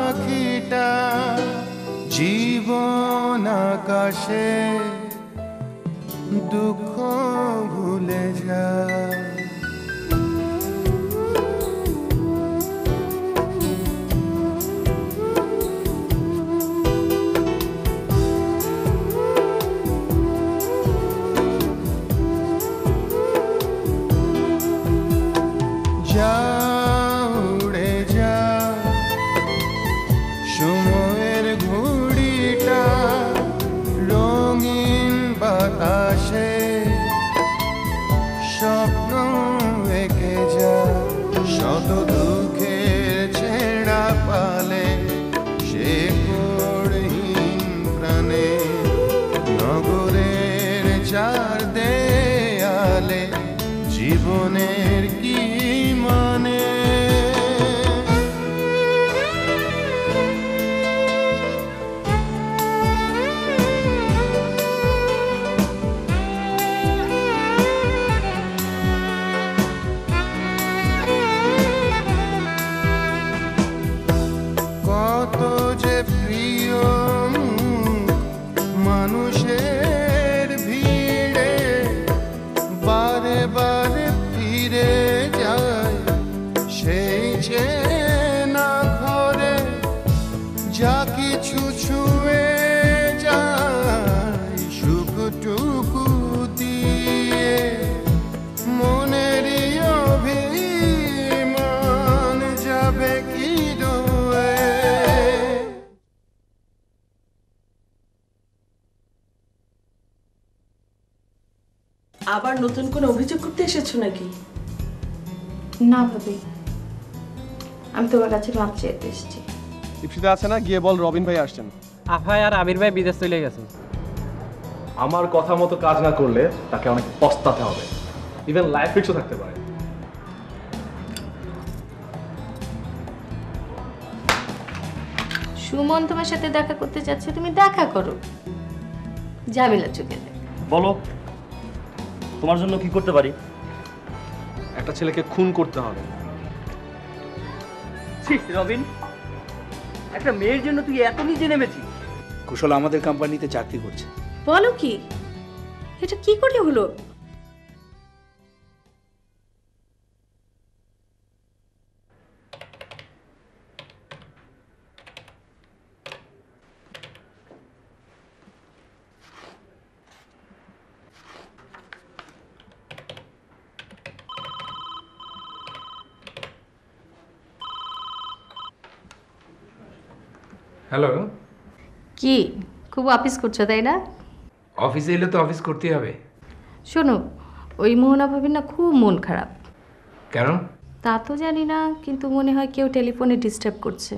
পাখিটা জীবন আকাশে দুঃখ ভুলে যায়। যা উড়ে যা সময়ের ঘুড়িটা রঙিন বাতাসে স্বপ্ন এঁকে যা শত দুঃখের ছেঁড়া পালে সে পড়হীন প্রাণে নগরের চার দেয়ালে জীবনের কি মানে। কত যে প্রিয় মানুষের ভিড়ে বারে বারে ফিরে যায় সেই চেনা ঘরে যা কিছু ছুঁয়ে যায় সুখটুকু দিয়ে মনেরই অভিমান যাবে কি রয়ে। আবার নতুন কোনো অভিযোগ করতে এসেছো নাকি? না ভাবি, আমি তোমার কাছে মাপ চেয়ে এসেছি। দীপশিতা আছে না, গিয়ে বল রবিন ভাই আসছেন। আফাই আর আবির ভাই বিদেশ চলে গেছে। আমার কথা মতো কাজ না করলে তাকে অনেক পস্তাতে হবে, ইভেন লাইফ রিস্কও থাকতে পারে। সুমন তোমার সাথে দেখা করতে চাচ্ছে, তুমি দেখা করো, ঝামেলা চোখে দেখ। বলো তোমার জন্য কি করতে পারি? একটা ছেলেকে খুন করতে হবে। রবিন, একটা মেয়ের জন্য তুই এত নিচে নেমেছিস? কুশল আমাদের কোম্পানিতে চাকরি করছে। বলো কি, এটা কি করে হলো? হ্যালো, কি খুব অফিস করছো তাই না? অফিসে এলে তো অফিস করতেই হবে। শোনো, ওই মোহনা ভাবির না খুব মন খারাপ। কেন? তা তো জানি না, কিন্তু মনে হয় কেউ টেলিফোনে ডিস্টার্ব করছে।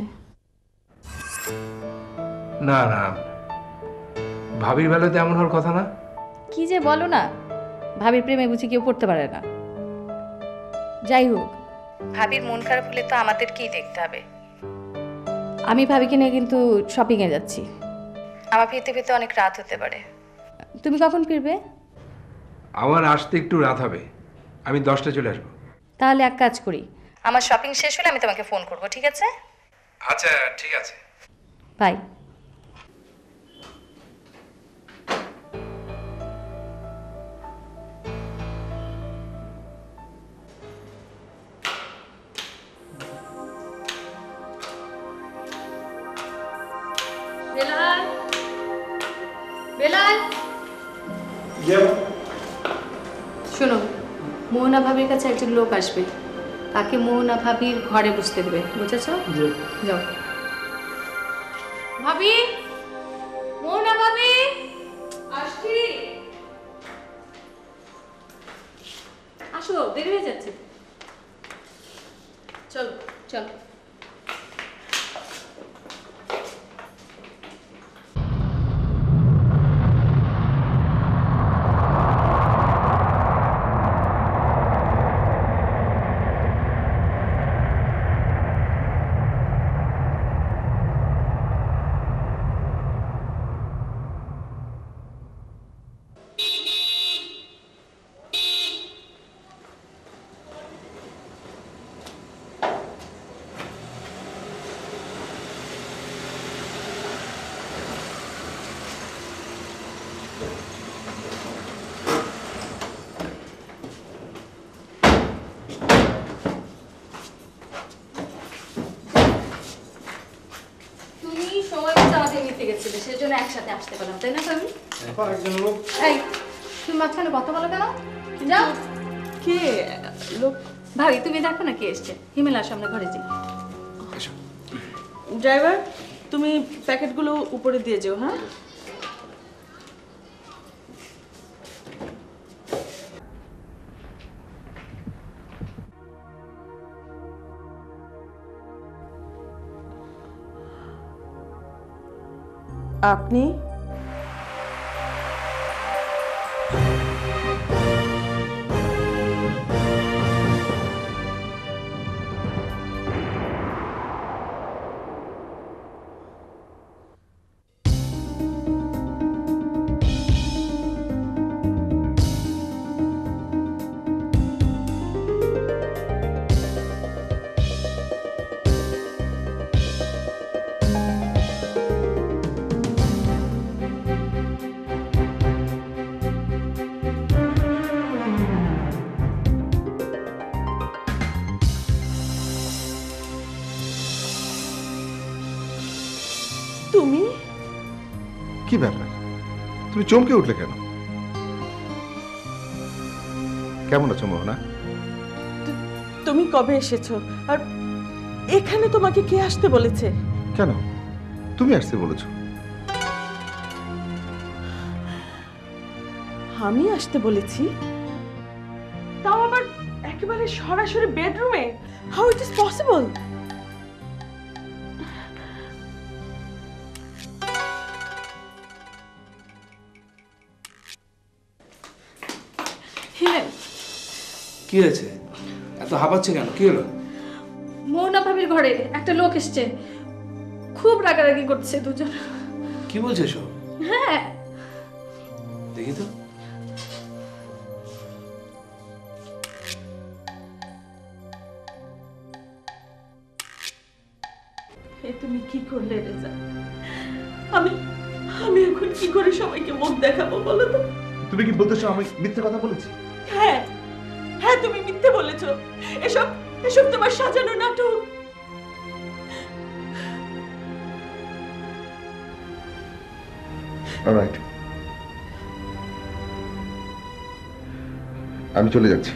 না না, ভাবির বেলাতে এমন হওয়ার কথা না। কি যে বলো না, ভাবির প্রেমে বুঝি কেউ পড়তে পারে না। যাই হোক, ভাবির মন খারাপ হলে তো আমাদেরকেই দেখতে হবে। আমি ভাবিকে নিয়ে কিন্তু শপিংয়ে যাচ্ছি। আমার ফিরতে ফিরতে অনেক রাত হতে পারে। তুমি কখন ফিরবে? আমার আসতে একটু রাত হবে, আমি 10টায় চলে আসবো। তাহলে এক কাজ করি, আমার শপিং শেষ হলে আমি তোমাকে ফোন করব, ঠিক আছে? আচ্ছা ঠিক আছে, বাই। বেলাল, বেলাল, শোনো, মোহনা ভাবির কাছে একজন লোক আসবে, তাকে মোহনা ভাবির ঘরে বসতে দেবে, বুঝেছো? যাও। ভাবি, মোহনা ভাবি, আসছি। আসো, দেরি হয়ে যাচ্ছে। চলো চলো। সময় মতো আমাকে নিতে গেছিলে, সেজন্য একসাথে আসতে পারলাম, তাই না তুমি? একজন লোক এই তুমি মাঝখানে কথা বলো কেন? যাও। কে লোক? ভাবি তুমি দেখো না কে এসছে। হিমেলার সামনে ঘরে যাই। ড্রাইভার, তুমি প্যাকেটগুলো উপরে দিয়ে যাও। হ্যাঁ, আপনি? তুমি? কি ব্যাপার, তুমি চমকে উঠলে কেন? কেমন আছো মোহনা? তুমি কবে এসেছো? আর এখানে তোমাকে কে আসতে বলেছে? কেন তুমি আসতে বলেছো? আমি আসতে বলেছি? তাও আবার একেবারে সরাসরি বেডরুমে? How it is possible? Himel, কি হয়েছে? এত হাঁপাচ্ছে কেন? কি হলো? মোহনা ভাবির ঘরে একটা লোক এসছে, খুব রাগারাগি করছে দুজন। কি বলছো এসব? হ্যাঁ, দেখি তো। এ তুমি কি করলে রেজা? আমি আমি এখন কি করে সবাইকে মুখ দেখাবো বলো তো? তুমি কি বলতেছো আমি মিথ্যে কথা বলেছি? হ্যাঁ হ্যাঁ, তুমি মিথ্যে বলেছো। এসব এসব তোমার সাজানো নাটক। অলরাইট, আমি চলে যাচ্ছি।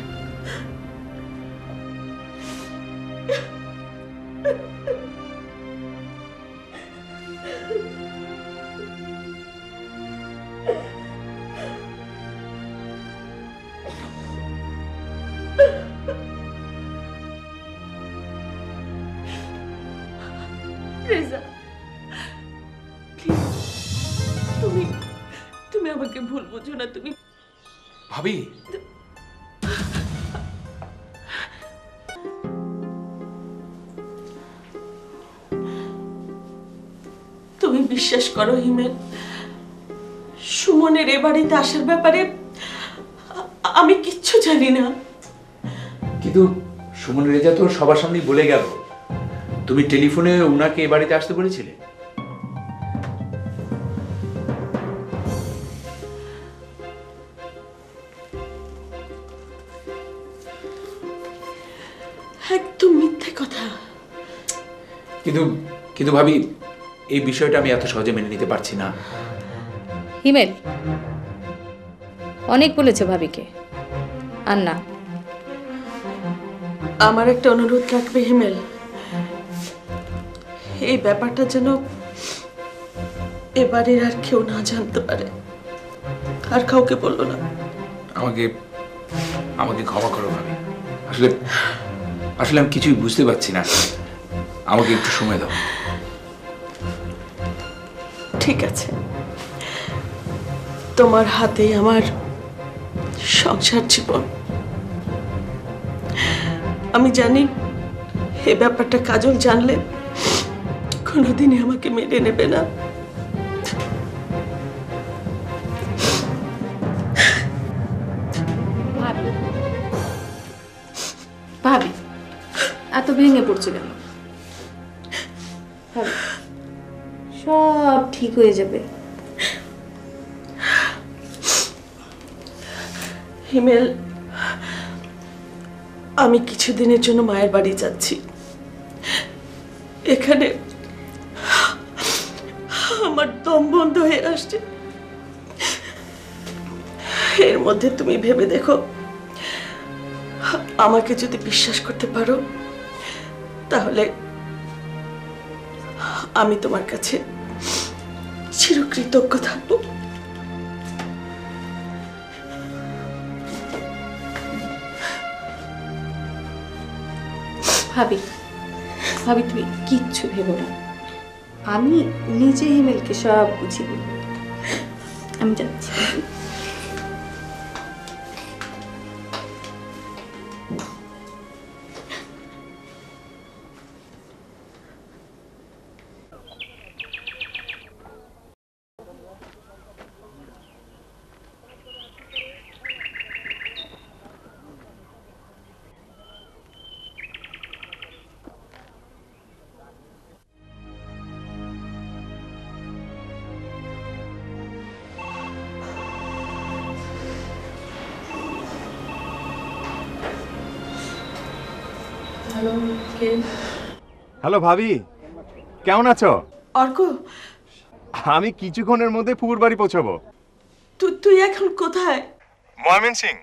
রেজা, প্লিজ, তুমি তুমি আমাকে ভুল বুঝো না। তুমি ভাবি, তুমি বিশ্বাস করো হিমেল, সুমনের এ বাড়িতে আসার ব্যাপারে আমি কিচ্ছু জানি না। কিন্তু সুমন রেজা তো সবার সামনেই বলে গেল তুমি টেলিফোনে ওনাকে এ বাড়িতে আসতে বলেছিলে। একদম মিথ্যে কথা। কিন্তু কিন্তু ভাবি, এই বিষয়টা আমি এত সহজে মেনে নিতে পারছি না। হিমেল অনেক বলেছে ভাবিকে, আর না। আমার একটা অনুরোধ রাখবে হিমেল, এই ব্যাপারটা যেন এবারের আর কেউ না জানতে পারে। আর কাউকে বললো না। আমাকে আমাকে ক্ষমা করো ভাবি, আসলে আসলে আমি কিছুই বুঝতে পারছি না। আমাকে একটু সময় দাও। ঠিক আছে, তোমার হাতেই আমার সংসার জীবন। আমি জানি এই ব্যাপারটা কাজল জানলে কোনোদিনই আমাকে মেনে নেবে না। ভাবি ভাবি এত ভেঙে পড়ছে কেন? ভাবি, সব ঠিক হয়ে যাবে। হিমেল, আমি কিছুদিনের জন্য মায়ের বাড়ি যাচ্ছি। এখানে আমার দম বন্ধ হয়ে আসছে। এর মধ্যে তুমি ভেবে দেখো, আমাকে যদি বিশ্বাস করতে পারো তাহলে আমি তোমার কাছে চিরকৃতজ্ঞ থাকবো। ভাবি ভাবি তুমি কিচ্ছু ভেবো না, আমি নিজে হিমেলকে সব বুঝিয়ে দেব। আমি যাচ্ছি। হ্যালো ভাবি, কেমন আছো? অর্ক, আমি কিছুক্ষণের মধ্যে ফুপুর বাড়ি পৌঁছাবো। তুই এখন কোথায়? ময়মনসিং।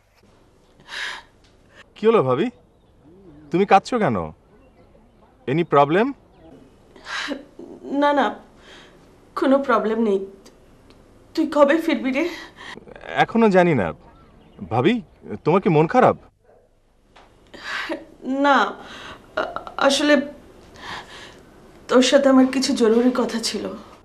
কি হলো ভাবি, তুমি কাঁদছো কেন? Any problem? না না, কোনো প্রবলেম নেই। তুই কবে ফিরবি রে? এখনো জানি না। ভাবি, তোমার কি মন খারাপ? না, আসলে তোর সাথে আমার কিছু জরুরি কথা ছিল।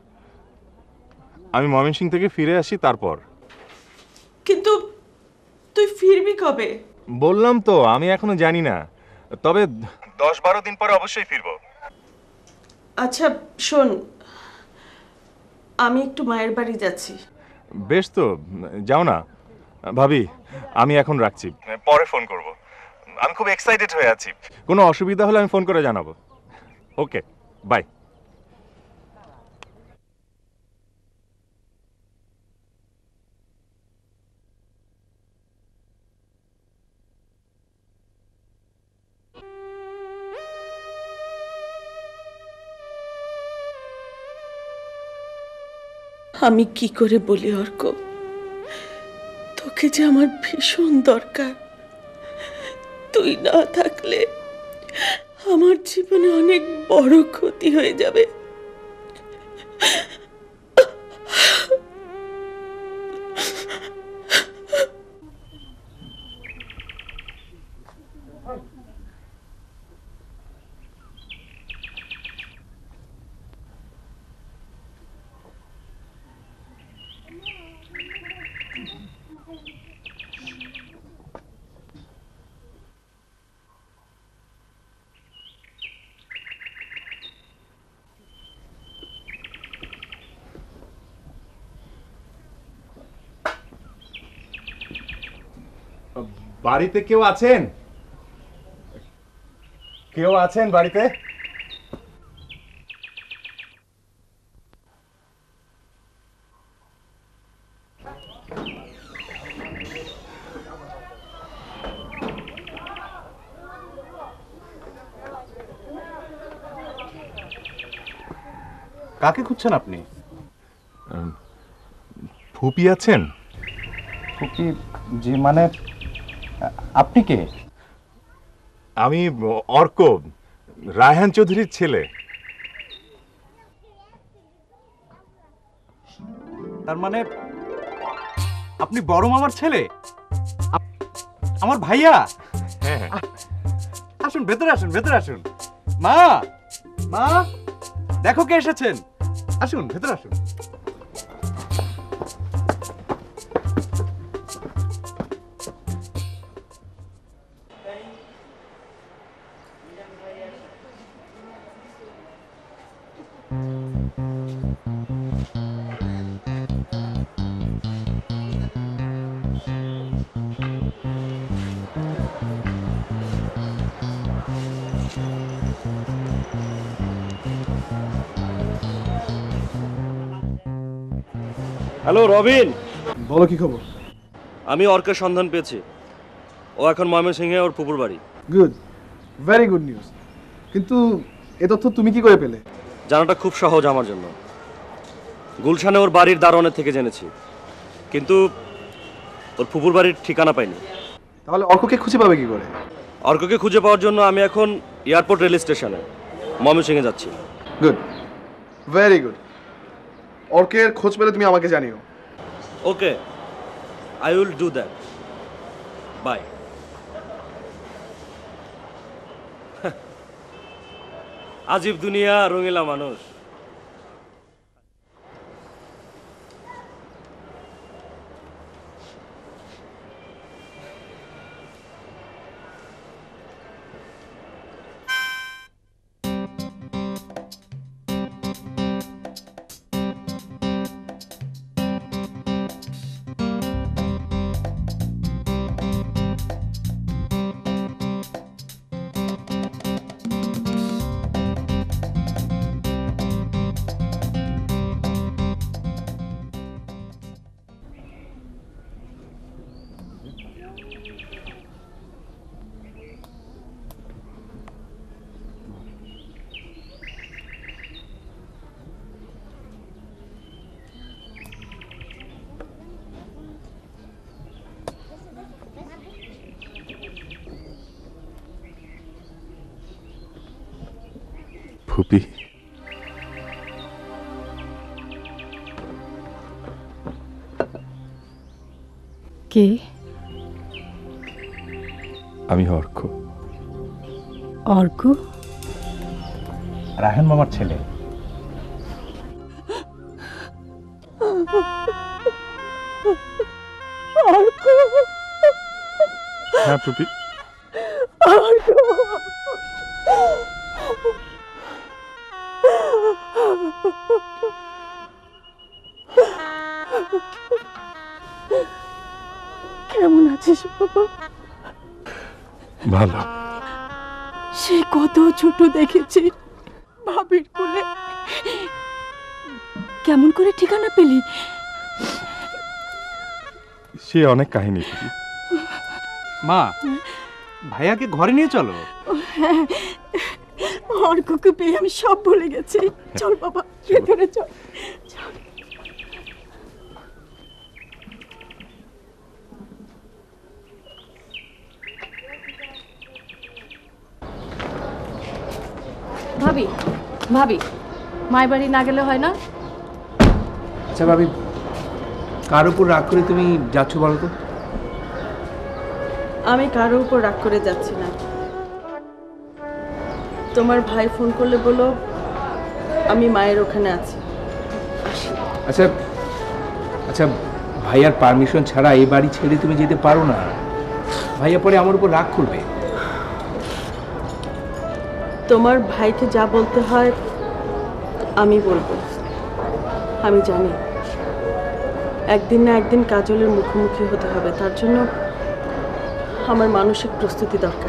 আমি ময়মনসিং থেকে ফিরে আসি তারপর। কিন্তু তুই ফিরবি কবে? বললাম তো, আমি এখনো জানি না, তবে 10-12 দিন পরে অবশ্যই ফিরবো। আচ্ছা শোন, আমি একটু মায়ের বাড়ি যাচ্ছি। বেশ তো, যাও না। ভাবি, আমি এখন রাখছি, পরে ফোন করব। আমি খুব এক্সাইটেড হয়ে আছি, কোনো অসুবিধা হলে আমি ফোন করে জানাবো। Okay, bye. আমি কি করে বলি অর্ক, তোকে যে আমার ভীষণ দরকার। তুই না থাকলে আমার জীবনে অনেক বড় ক্ষতি হয়ে যাবে। বাড়িতে কেউ আছেন? কেউ আছেন বাড়িতে? কাকে খুঁজছেন আপনি? ফুপি আছেন? ফুপি? জি, মানে আপনি কে? আমি অর্ক, রায়হান চৌধুরীর ছেলে। তার মানে আপনি বড় মামার ছেলে? আমার ভাইয়া? হ্যাঁ, আসুন, ভেতরে আসুন, ভেতরে আসুন। মা, মা, দেখো কে এসেছেন। আসুন, ভেতরে আসুন। হ্যালো রবিন, বলো কি খবর? আমি অর্কের সন্ধান পেয়েছি। ও এখন ময়মনসিংহে ওর পুকুর বাড়ি। Good, very good news. কিন্তু এ তথ্য তুমি কি করে পেলে? জানাটা খুব সহজ আমার জন্য। গুলশানে ওর বাড়ির দারোয়ানের থেকে জেনেছি, কিন্তু ওর ফুপুর বাড়ির ঠিকানা পাইনি। তাহলে অর্ককে খুঁজে পাবে কি করে? অর্ককে খুঁজে পাওয়ার জন্য আমি এখন এয়ারপোর্ট রেল স্টেশনে ময়মনসিংহে যাচ্ছি। Good, very good. অর্কের খোঁজ পেলে তুমি আমাকে জানিও। Okay, I will do that. Bye. আজিব দুনিয়া, রঙিলা মানুষ। ফুপি, কে? আমি অর্ক। অর্ক? রায়হান মামার ছেলে। অর্ক? হ্যাঁ ফুপি। অর্ক? কেমন আছিস বাবা? ভালো। সে কত ছোট দেখেছি ভাবির কোলে, কেমন করে ঠিকানা পেলি? সে অনেক কাহিনী ফুপি। মা, ভাইয়াকে ঘরে নিয়ে চলো। অর্ককে পেয়ে আমি সব ভুলে গেছি। চল বাবা, ভেতরে চল। ভাবি, ভাবি, মায়ের বাড়ি না গেলে হয় না? আচ্ছা ভাবি, কার উপর রাগ করে তুমি যাচ্ছ বলো তো? আমি কারোর উপর রাগ করে যাচ্ছি না। তোমার ভাই ফোন করলে বলো আমি মায়ের ওখানে আছি। আচ্ছা আচ্ছা, ভাইয়ার পারমিশন ছাড়া এই বাড়ি ছেড়ে তুমি যেতে পারো না। ভাইয়া পরে আমার উপর রাগ করবে। তোমার ভাইকে যা বলতে হয় আমি বলবো। আমি জানি একদিন না একদিন কাজলের মুখোমুখি হতে হবে, তার জন্য আমার মানসিক প্রস্তুতি দরকার।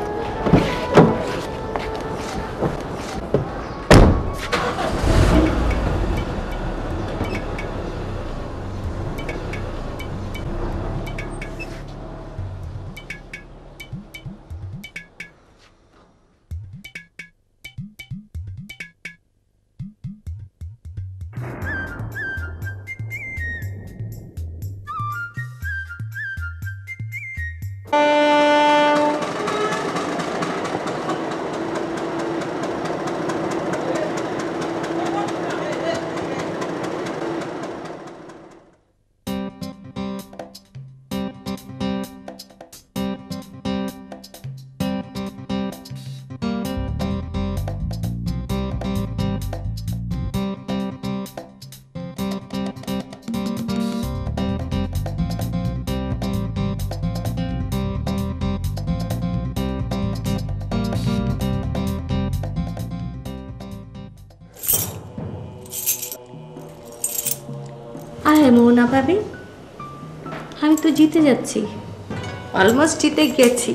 আরে মোনা ভাবি, আমি তো জিতে যাচ্ছি, অলমোস্ট জিতে গেছি।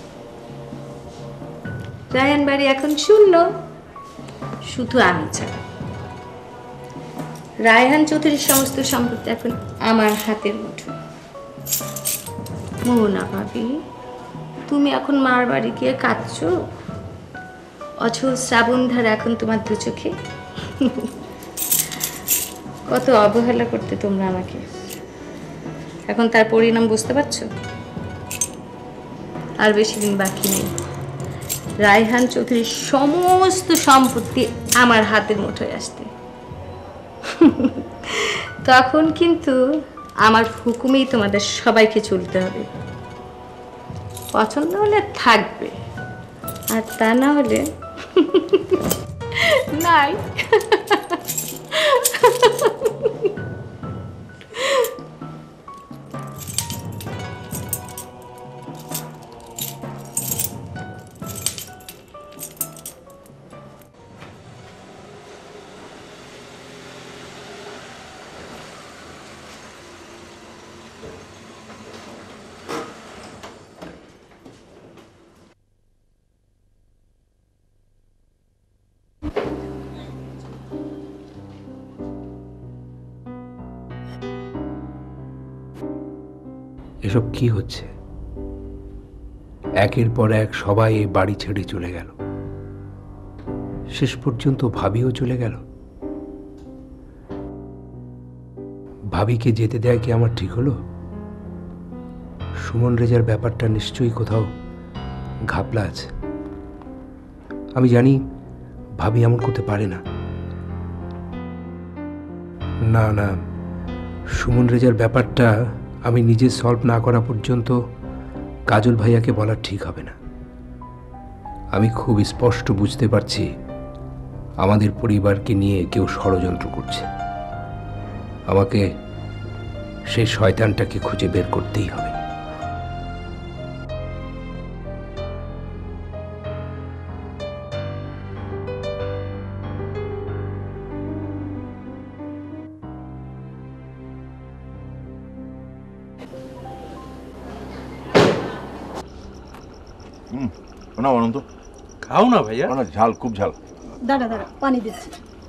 রায়ান বাড়ি এখন শূন্য, শুধু আমি ছাড়া। রায়হান চৌধুরীর সমস্ত সম্পত্তি এখন আমার হাতের মুঠো। মোনা ভাবি, তুমি এখন মার বাড়ি গিয়ে কাঁদছো, অথচ শ্রাবণ ধারা এখন তোমার দু চোখে। কত অবহেলা করতে তোমরা আমাকে, এখন তার পরিণাম বুঝতে পারছো? আর বেশি দিন বাকি নেই, রায়হান চৌধুরীর সমস্ত সম্পত্তি আমার হাতের মুঠোয় আসতে। তখন কিন্তু আমার হুকুমেই তোমাদের সবাইকে চলতে হবে। পছন্দ হলে থাকবে, আর তা না হলে নাই। এসব কি হচ্ছে? একের পর এক সবাই এই বাড়ি ছেড়ে চলে গেল, শেষ পর্যন্ত ভাবিও চলে গেল। ভাবিকে যেতে দেয় কি আমার ঠিক হলো? সুমন রেজার ব্যাপারটা নিশ্চয়ই কোথাও ঘাপলা আছে। আমি জানি ভাবি এমন করতে পারে না। না না, সুমন রেজার ব্যাপারটা আমি নিজে সলভ না করা পর্যন্ত কাজল ভাইয়াকে বলা ঠিক হবে না। আমি খুব স্পষ্ট বুঝতে পারছি আমাদের পরিবারকে নিয়ে কেউ ষড়যন্ত্র করছে। আমাকে সেই শয়তানটাকে খুঁজে বের করতেই হবে। না অনন্ত, খাও না ভাইয়া। না ঝাল, খুব ঝাল। দাঁড়া দাঁড়া, পানি দিচ্ছি।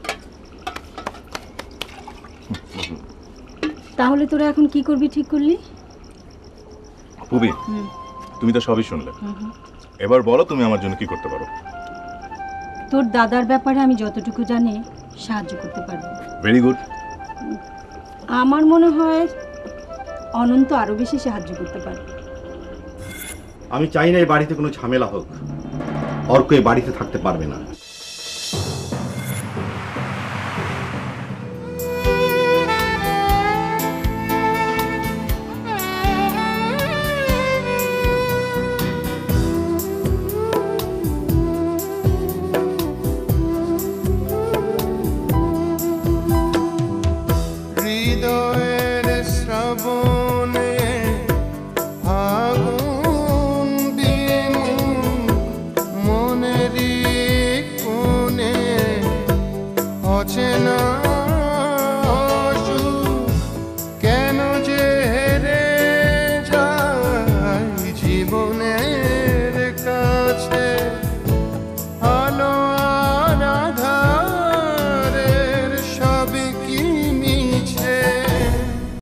তাহলে তোরা এখন কি করবি ঠিক করলি? পুবি, তুমি তো সবই শুনলে, এবার বলো তুমি আমার জন্য কি করতে পারো। তোর দাদার ব্যাপারে আমি যতটুকু জানি সাহায্য করতে পারবো। Very good. আমার মনে হয় অনন্ত আরো বেশি সাহায্য করতে পারবে। আমি চাই না এই বাড়িতে কোনো ঝামেলা হোক। অর্ক এই বাড়িতে থাকতে পারবে না।